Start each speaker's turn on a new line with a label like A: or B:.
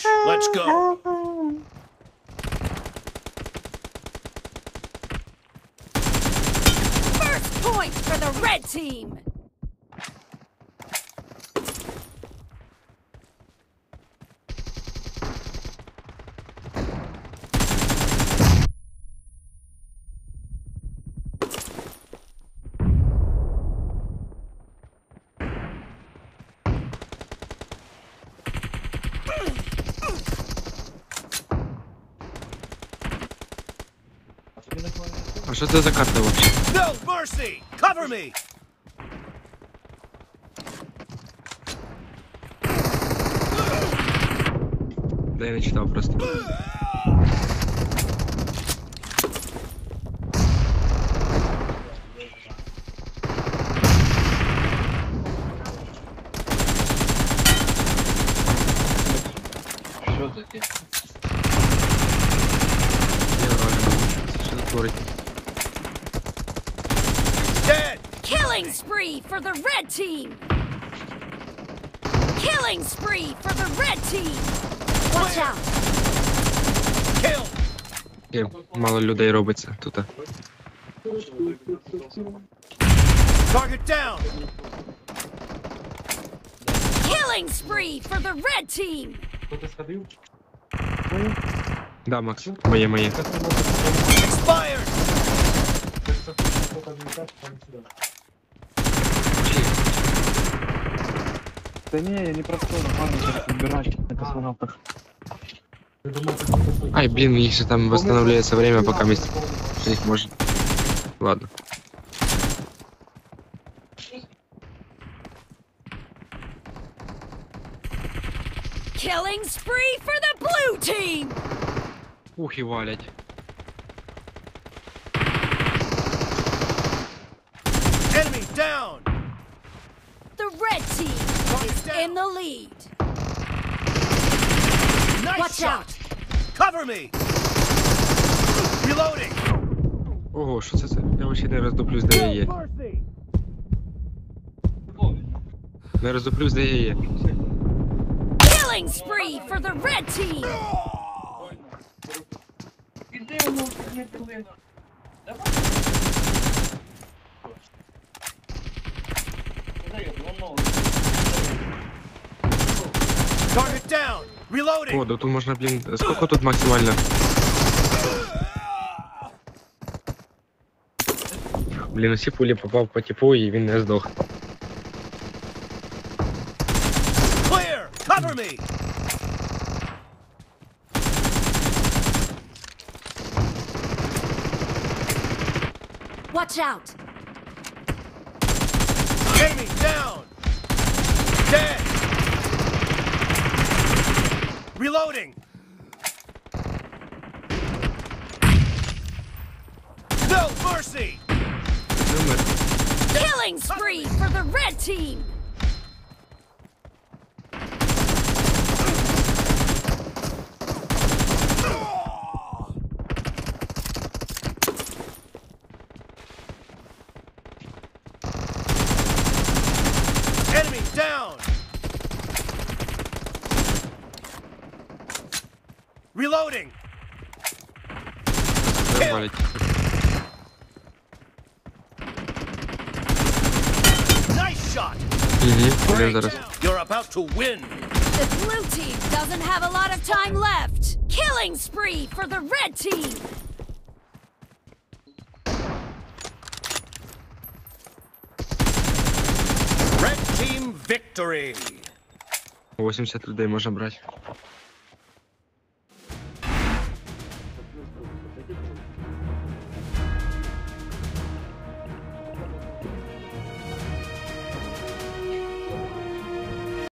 A: Let's go.
B: First point for the red team.
C: А що це за карта вообще?
A: No mercy. Cover me.
C: Да я не читав просто.
D: Що таке?
C: Я реально. Що це творить?
A: Dead.
B: Killing spree for the red team. Killing spree for the red team. Watch out.
A: Kill.
C: Є, мало людей робиться тут.
A: Target down.
B: Killing spree for the red team.
D: Хто-то сходив?
C: Да, Макс, моє.
A: Expired.
E: Да не, я не про то, нормально, сейчас убирать на космонавтах.
C: Ай, блин, у них же там восстанавливается время, пока вместе. Что их может. Ладно.
B: Killing spree for the blue team.
C: Ух, и валять.
A: Enemy down.
B: The red team is in the lead.
A: Nice
B: Watch
A: shot.
B: out.
A: Cover me. Reloading.
C: Ого, що це? Я вообще не роздуплюсь, де я є.
A: Mercy.
C: Не роздуплюсь, де я є.
B: Killing spree for the red team.
D: Іди воно, не пили. Давай. Дай воно.
A: Target down. Reloading.
C: О, да тут можна, блін, скільки тут максимально? Блін, усі пулі попав по типу і він не здох.
A: Clear. Cover me.
B: Watch out.
A: Enemy down. Dead. Reloading. No mercy.
C: Номер.
B: Killing spree for the red team.
A: Enemy down. Reloading.
C: Валять.
A: Nice shot.
C: Угу,
A: Great.
C: зараз.
A: You're about to win.
B: The blue team doesn't have a lot of time left. Killing spree for the red team.
A: Red team victory.
C: 80 людей можна брати.